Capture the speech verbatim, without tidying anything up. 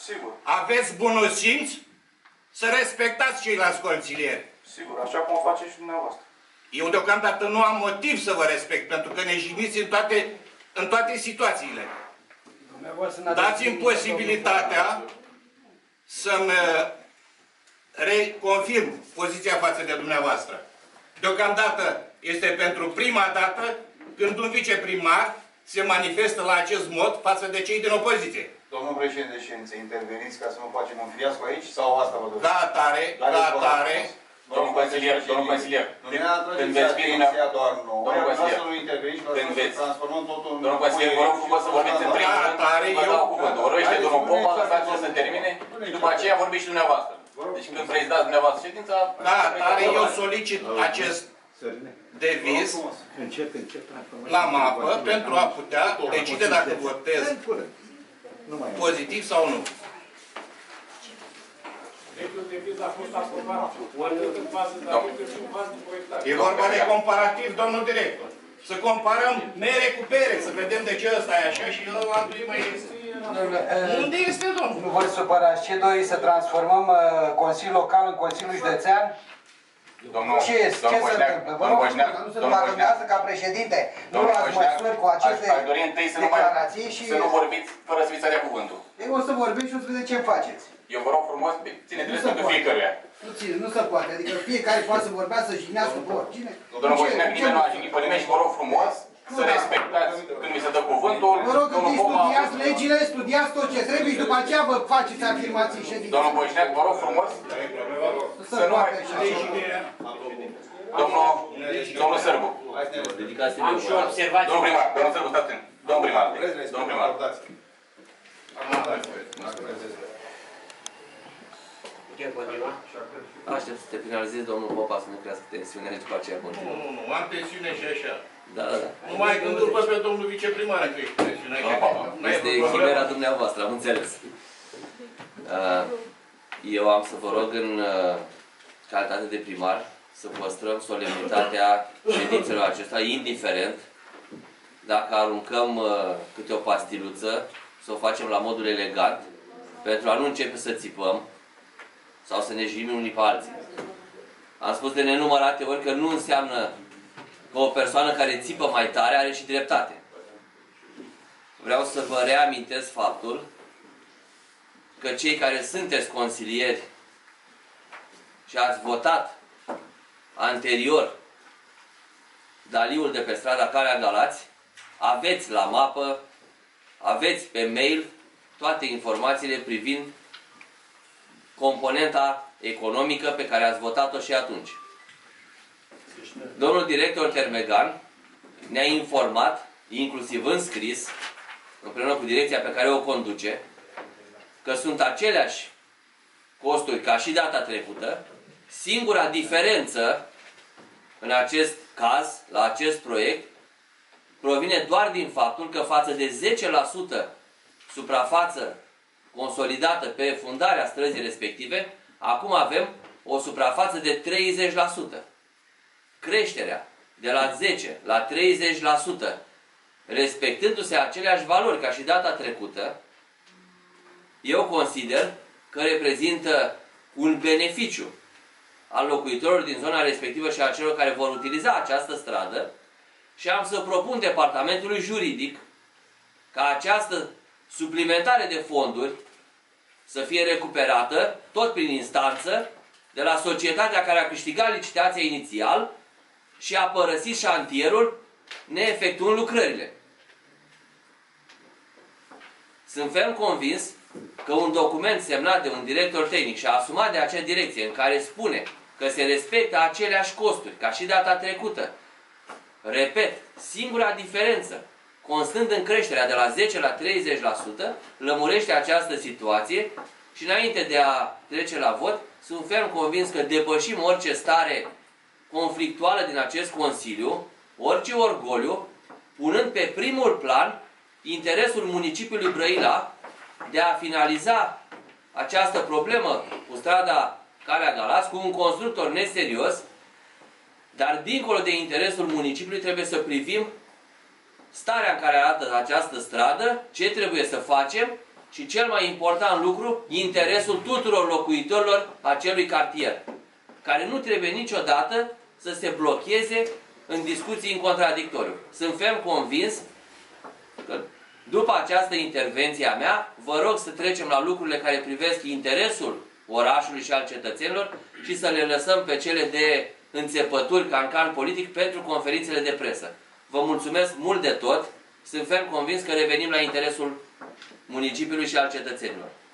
Sigur. Aveți bunul simț să respectați ceilalți consilieri. Sigur, așa cum o faceți și dumneavoastră. Eu deocamdată nu am motiv să vă respect, pentru că ne jigniți în toate, în toate situațiile. Dați-mi posibilitatea să-mi reconfirm poziția față de dumneavoastră. Deocamdată este pentru prima dată când un viceprimar se manifestă la acest mod față de cei din opoziție. Domnul președinte de ședință, interveniți ca să nu facem un fiasco aici sau asta vă doriți? Ca atare, ca atare. Domnul consilier, domnul consilier, când veți fi dumneavoastră doar nouă, domnul consilier, să nu interveniți, când să veți, transformăm totul în... domnul consilier, vă rog frumos să vorbiți în primul rând, vă dau cuvântul. Vorbește domnul Popa, lăsați-l să termine și după aceea vorbiți și dumneavoastră. Deci când prezidați dumneavoastră ședința... Da, atare, eu solicit acest deviz la mapă pentru a putea decide dacă votez pozitiv sau nu. E vorba de comparativ, domnul director. Să comparăm mere cu pere, să vedem de ce ăsta e așa și ăla mai este. Unde este, domnul? Nu vă supărați. Ce doriți să transformăm uh, Consiliul Local în Consiliul Județean? Domnul, ce ce se întâmplă? Vă rog, nu se facă dumneavoastră ca președinte. Nu luați măsuri cu aceste declarații și... să nu vorbiți fără să vi se dea cuvântul. Eu o să vorbim și o să vedem ce faceți. Eu vă rog frumos, țineți respectul fiecăruia. Nu ține, nu se poate. Adică fiecare poate să vorbească, să jignească pe oricine. Domnul Voșneac, nimeni nu a jignit pe nimeni și vă rog frumos să respectați când mi se dă cuvântul. Vă rog, întâi studiați legile, studiați tot ce trebuie și după aceea vă faceți afirmații în ședință. Domnul Voșneac, vă rog frumos să nu mai... Domnul, domnul Sârbu. Am și o observație. Domnul primar, domnul Sârbu, stați în. Domnul primar, domnul primar. Putem continua? Aștept să te finalizezi, domnul Popa, să nu crească tensiunea și după aceea continuă. Nu, nu, nu, am tensiune și așa. Da, da, da. Nu mai gânduri pe domnul viceprimar că ești tensiune. Este chimera dumneavoastră, am înțeles. Eu am să vă rog în calitate de primar să păstrăm solemnitatea ședințelor acestea, indiferent dacă aruncăm câte o pastiluță, să o facem la modul elegant, pentru a nu începe să țipăm sau să ne jignim unii pe alții. Am spus de nenumărate ori că nu înseamnă că o persoană care țipă mai tare are și dreptate. Vreau să vă reamintesc faptul că cei care sunteți consilieri și ați votat anterior Daliul de pe strada Calea Galați, aveți la mapă, aveți pe mail toate informațiile privind componenta economică pe care ați votat-o și atunci. Domnul director Termegan ne-a informat, inclusiv în scris, împreună cu direcția pe care o conduce, că sunt aceleași costuri ca și data trecută. Singura diferență în acest caz, la acest proiect, provine doar din faptul că față de zece la sută suprafață consolidată pe fundarea străzii respective, acum avem o suprafață de treizeci la sută. Creșterea de la zece la treizeci la sută, respectându-se aceleași valori ca și data trecută, eu consider că reprezintă un beneficiu al locuitorilor din zona respectivă și a celor care vor utiliza această stradă și am să propun departamentului juridic ca această suplimentare de fonduri să fie recuperată, tot prin instanță, de la societatea care a câștigat licitația inițial și a părăsit șantierul neefectuând lucrările. Sunt ferm convins că un document semnat de un director tehnic și a asumat de acea direcție în care spune că se respectă aceleași costuri ca și data trecută, repet, singura diferență, constând în creșterea de la zece la treizeci la sută, lămurește această situație și înainte de a trece la vot, sunt ferm convins că depășim orice stare conflictuală din acest Consiliu, orice orgoliu, punând pe primul plan interesul municipiului Brăila de a finaliza această problemă cu strada Calea Galați, cu un constructor neserios, dar dincolo de interesul municipiului trebuie să privim starea în care arată această stradă, ce trebuie să facem și cel mai important lucru, interesul tuturor locuitorilor acelui cartier, care nu trebuie niciodată să se blocheze în discuții în contradictoriu. Sunt ferm convins că după această intervenție a mea, vă rog să trecem la lucrurile care privesc interesul orașului și al cetățenilor și să le lăsăm pe cele de înțepături cancan politic pentru conferințele de presă. Vă mulțumesc mult de tot. Sunt ferm convins că revenim la interesul municipiului și al cetățenilor.